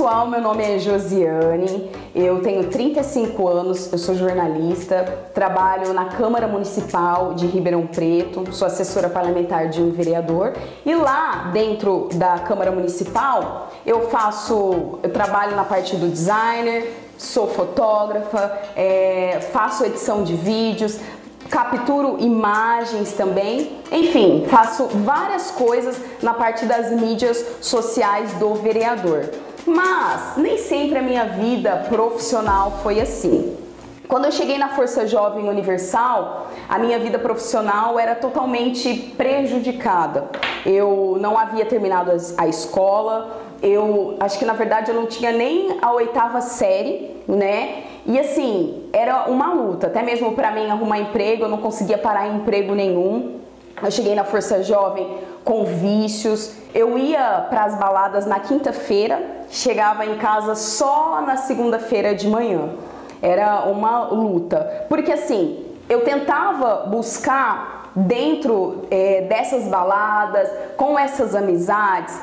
pessoal, meu nome é Josiane, eu tenho 35 anos, eu sou jornalista, trabalho na Câmara Municipal de Ribeirão Preto, sou assessora parlamentar de um vereador e lá dentro da Câmara Municipal eu trabalho na parte do designer, sou fotógrafa, faço edição de vídeos, capturo imagens também, enfim, faço várias coisas na parte das mídias sociais do vereador. Mas nem sempre a minha vida profissional foi assim. Quando eu cheguei na Força Jovem Universal, a minha vida profissional era totalmente prejudicada. Eu não havia terminado a escola, eu acho que na verdade eu não tinha nem a 8ª série, né? E assim, era uma luta, até mesmo para mim arrumar emprego, eu não conseguia parar em emprego nenhum. Eu cheguei na Força Jovem com vícios, eu ia para as baladas na quinta-feira, chegava em casa só na segunda-feira de manhã. Era uma luta, porque assim, eu tentava buscar dentro dessas baladas, com essas amizades,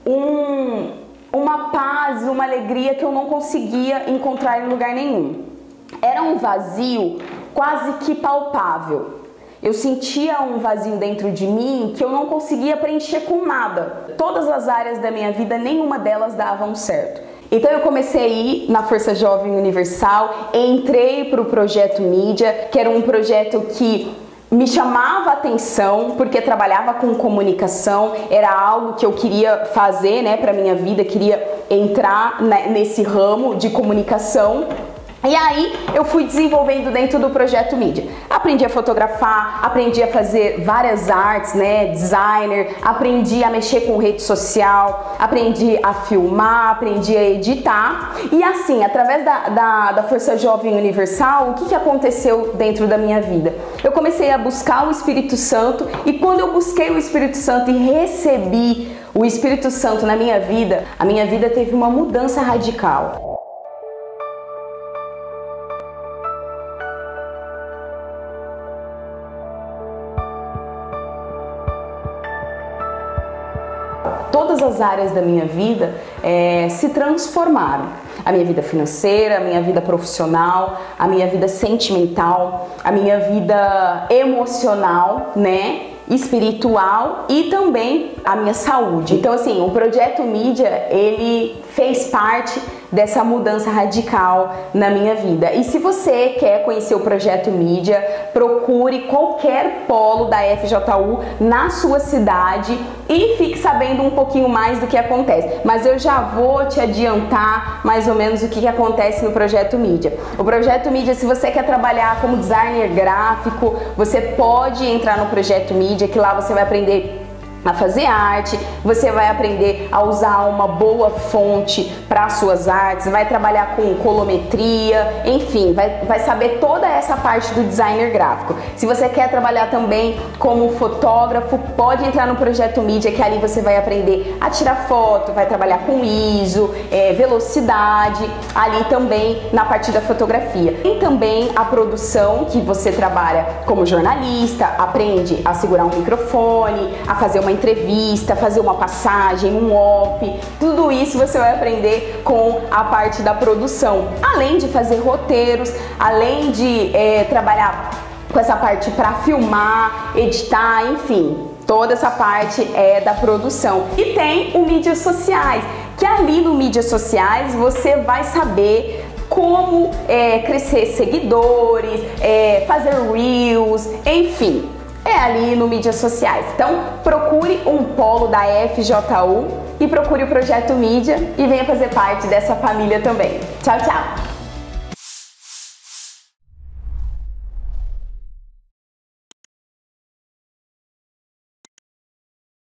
uma paz, uma alegria que eu não conseguia encontrar em lugar nenhum. Era um vazio quase que palpável. Eu sentia um vazio dentro de mim que eu não conseguia preencher com nada. Todas as áreas da minha vida, nenhuma delas davam certo. Então eu comecei a ir na Força Jovem Universal, entrei para o Projeto Mídia, que era um projeto que me chamava a atenção, porque trabalhava com comunicação, era algo que eu queria fazer, né, para minha vida, queria entrar nesse ramo de comunicação. E aí eu fui desenvolvendo dentro do Projeto Mídia. Aprendi a fotografar, aprendi a fazer várias artes, né, designer, aprendi a mexer com rede social, aprendi a filmar, aprendi a editar. E assim, através da Força Jovem Universal, o que aconteceu dentro da minha vida? Eu comecei a buscar o Espírito Santo e quando eu busquei o Espírito Santo e recebi o Espírito Santo na minha vida, a minha vida teve uma mudança radical. Todas as áreas da minha vida se transformaram. A minha vida financeira, a minha vida profissional, a minha vida sentimental, a minha vida emocional, né? Espiritual e também a minha saúde. Então assim, o Projeto Mídia, ele fez parte dessa mudança radical na minha vida. E se você quer conhecer o Projeto Mídia, procure qualquer polo da FJU na sua cidade e fique sabendo um pouquinho mais do que acontece. Mas eu já vou te adiantar mais ou menos o que acontece no Projeto Mídia. O Projeto Mídia, se você quer trabalhar como designer gráfico, você pode entrar no Projeto Mídia, que lá você vai aprender a fazer arte, você vai aprender a usar uma boa fonte para suas artes, vai trabalhar com colometria, enfim, vai saber toda essa parte do designer gráfico. Se você quer trabalhar também como fotógrafo, pode entrar no Projeto Mídia, que ali você vai aprender a tirar foto, vai trabalhar com ISO, velocidade, ali também na parte da fotografia. E também a produção, que você trabalha como jornalista, aprende a segurar um microfone, a fazer uma entrevista, fazer uma passagem, um off, tudo isso você vai aprender com a parte da produção, além de fazer roteiros, além de trabalhar com essa parte para filmar, editar, enfim, toda essa parte da produção. E tem o Mídias Sociais, que ali no Mídias Sociais você vai saber como crescer seguidores, fazer reels, enfim. É ali no Mídias Sociais. Então procure um polo da FJU e procure o Projeto Mídia e venha fazer parte dessa família também. Tchau, tchau!